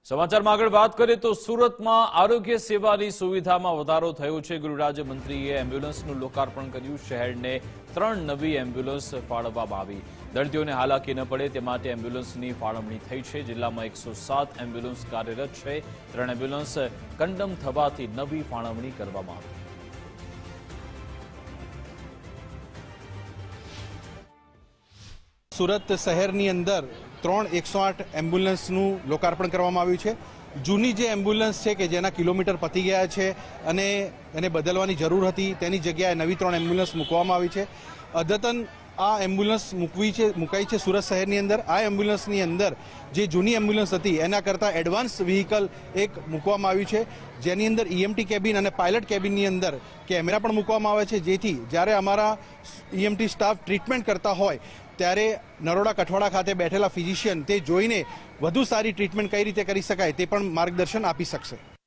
સમાચારમાં આગળ વાત કરીએ તો સુરતમાં આરોગ્ય સેવાની સુવિધામાં વધારો થયો છે। ગૃહ રાજ્યમંત્રીએ એમ્બ્યુલન્સનું લોકાર્પણ કર્યું। શહેરને 3 નવી એમ્બ્યુલન્સ ફાળવવામાં આવી। દર્દીઓને હાલાકી ન પડે તે માટે એમ્બ્યુલન્સની ફાળવણી થઈ છે। જિલ્લામાં 107 એમ્બ્યુલન્સ કાર્યરત છે। 3 એમ્બ્યુલન્સ કન્ડમ થવાથી નવી ફાળવણી કરવામાં આવી। સુરત શહેરની અંદર 3 108 એમ્બ્યુલન્સનું લોકાર્પણ કરવામાં આવ્યું છે। જૂની જે એમ્બ્યુલન્સ છે કે જેના કિલોમીટર પતી ગયા છે અને એને બદલવાની જરૂર હતી તેની જગ્યાએ નવી 3 એમ્બ્યુલન્સ મૂકવામાં આવી છે। અદ્યતન આ એમ્બ્યુલન્સ મુકાઈ છે સુરત શહેરની અંદર। આ એમ્બ્યુલન્સની અંદર જે જૂની એમ્બ્યુલન્સ હતી એના કરતાં એડવાન્સ વ્હીકલ એક મૂકવામાં આવ્યું છે, જેની અંદર ઈએમટી કેબિન અને પાયલટ કેબિનની અંદર કેમેરા પણ મૂકવામાં આવે છે, જેથી જ્યારે અમારા ઈએમટી સ્ટાફ ટ્રીટમેન્ટ કરતા હોય ત્યારે નરોડા કઠવાડા ખાતે બેઠેલા ફિઝિશિયન તે જોઈને વધુ સારી ટ્રીટમેન્ટ કઈ રીતે કરી શકાય તે પણ માર્ગદર્શન આપી શકશે।